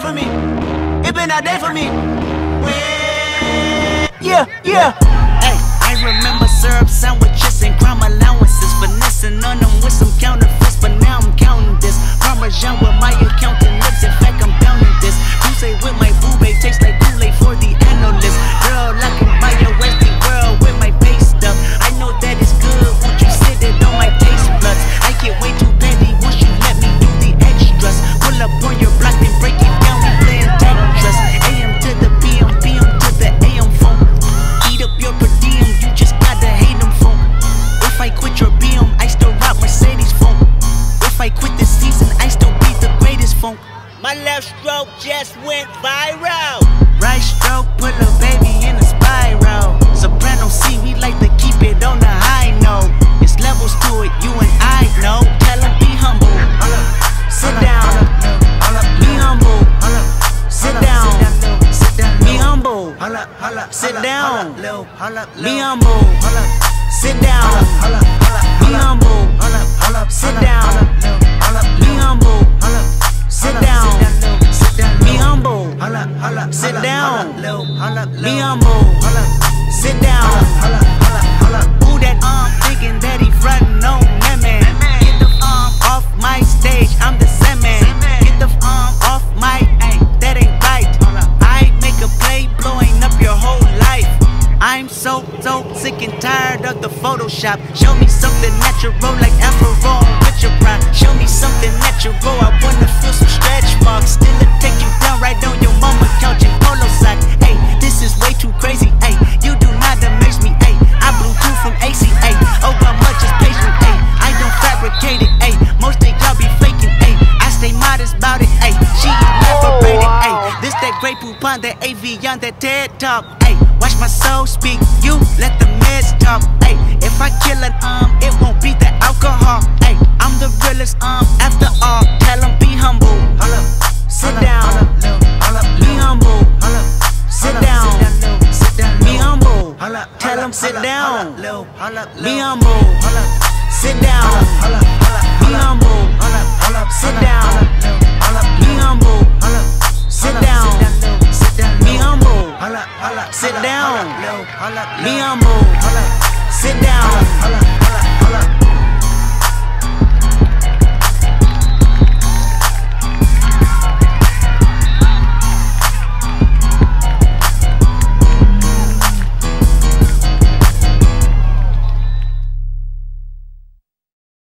for me. It been a day for me. Yeah, yeah. Hey, I remember syrup sandwiches and crime allowances, finessing on them with some counterfeits, but now I'm counting this. Parmesan with my accountant lips, in fact I'm down in this. You say with my boo babe, tastes like Kool-Aid for the analyst. Girl, I can buy your Westie world with my base stuff. I know that it's good, won't you sit it on my taste buds? I get way too petty once you let me do the extras. Pull up on your block and break it down, we playing Tetris. AM to the PM, PM to the AM phone. Eat up your per diem, you just gotta hate them phone. If I quit your BM, I still rock Mercedes phone. If I quit this season, I still be the greatest phone. My left stroke just went viral. Right stroke, put a baby in a spiral. Soprano C, we like to keep it on the high note. It's levels to it, you and I know. Tell him be humble. Sit down. Be humble. Sit down. Be humble. Sit down. Be humble. Sit down. Be humble. Sit down. Be humble. Sit down. Be humble. Sit down. Be humble. Sit down. Who that thinking that he frontin' on that man? Get the off my stage, I'm the same man. Get the off my, that ain't right. I make a play blowing up your whole life. I'm so sick and tired of the Photoshop. Show me something natural like Afro with your pride. Show me something natural, I wanna feel some stretch marks. Still it take you down right on your mama couch in polo sock. Hey, this is way too crazy, hey. You do not amaze me, hey. I blew through from ACA. Oh, how much is patient, hey. I don't fabricate it, hey. Most of y'all be faking, hey. I stay modest about it, hey. She elaborated, hey. This that great poupon, that AV on that TED Talk, hey. Watch my soul speak, you let the meds talk, hey. If I kill it, it won't be the alcohol, hey. I'm the realest, after all. Tell him be humble. Sit down. Be humble. Sit down. Be humble. Tell him sit down. Be humble.